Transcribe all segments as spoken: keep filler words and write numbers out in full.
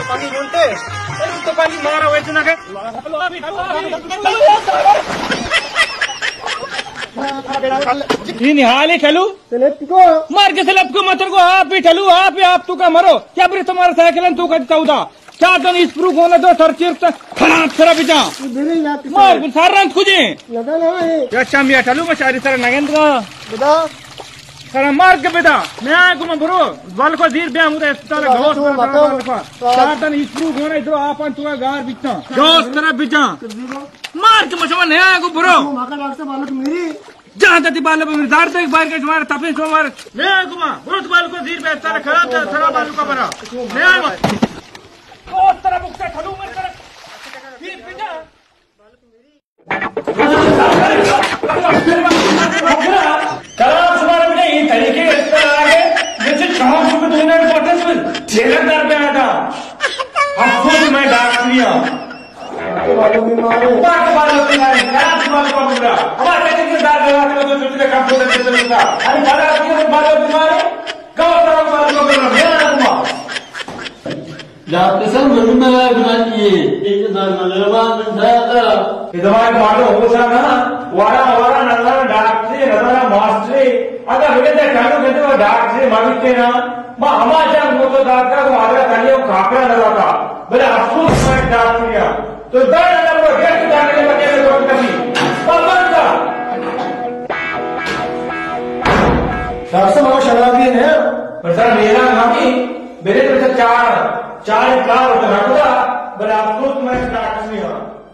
पानी बोलते तो पानी मारा वैसे ना निहाल ही ठलू मार के सलब को मतर को आप ही ठलू आप ही आप तू का मरो क्या बरी तुम्हारा साइकिल तू का चौदह क्या दन इस प्रूफ होना तो सर चिर खराब सरा बिचा मार सार रंग खुजे क्या शाम या ठलू मैं शारी सर नगेंद्र का सर मार के बेटा मैं आया को मैं भरो बाल को धीर ब्याह मुझे अस्पताल घोष बाल को चार दन इस प्रूफ होना इधर आपन तू का गार बिचा घोष तरह बिचा मार के मशवा नहीं आया को भरो जहाँ तक बाल दार तक बाहर के तुम्हारे तपे सोमवार मैं आया को मां बहुत बाल को धीर ब्याह सारा खराब था सारा बाल का भरा मैं आया घोष तरह बुक से ठलू मर कर धीर बिचा तरीके आगे जैसे छाप सुबह धोने में ठेकेदार पे आया था अब खुद मैं डाक लिया बालों में मारे बालों में मारे बालों को मिला हमारे ठेकेदार लगा के तो दूसरे काम को देते चलता अरे बालों के बालों में मारे गांव तरफ बालों को मिला मेरा हुआ जाते सर मन में बना लिए एक दान नलवा में था इधर मारो हो सका वारा वारा नलवा डाक से नलवा मास्टर अगर बेटे चालू कहते हो डाक से मांगते ना मां हमारा को तो डाक का वो आगे कलियो खापड़ा लगा था बोले अफसोस मैं डाक लिया तो दर नंबर को गेट डालने के बच्चे को कभी पवन का सरसों मां शराबी है पर सर मेरा नामी मेरे तो चार चार कार रखा बोले अफसोस मैं डाक लिया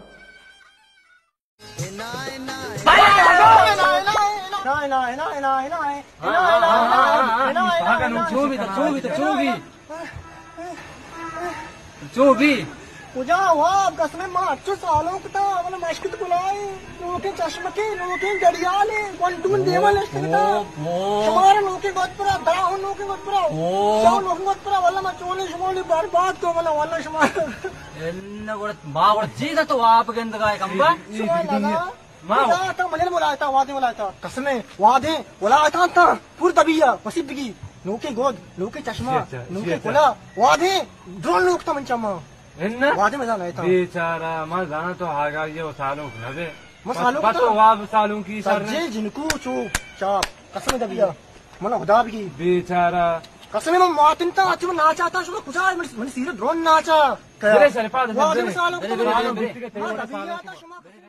जो भी पूजा हुआ कसमें माँ अच्छे सालों का मतलब मश्किल बुलाए लोगों के चश्मे के लोगों के गड़ियाले वंटून देवल हमारे लोगों के गोद पर दरा हो लोगों के गोद पर सब लोगों के गोद पर वाला मैं चोली शमोली बर्बाद तो वाला वाला शमाल इन्ना वो माँ वो चीज़ तो आप के अंदर का एक अंबा माँ था मुझे बुलाया था वादे बुलाया था कसमें वादे बुलाया था था पूरी तबिया वसीब की लोके गोद लोके चश्मा लोके कोला वादे ड्रोन लोग था मंचमा वादे में जाना था बेचारा मैं जाना तो आगा ये सालों न दे मसालों का तो वाब सालों की सर जे जिनको चुप चाप कसमें तबिया मना खुदा भी बेचारा कसमें मैं मातिन था आज मैं नाचा था शुरू कुछ आज मैंने सीधे ड्रोन नाचा तेरे सर पाद वादे में सालों का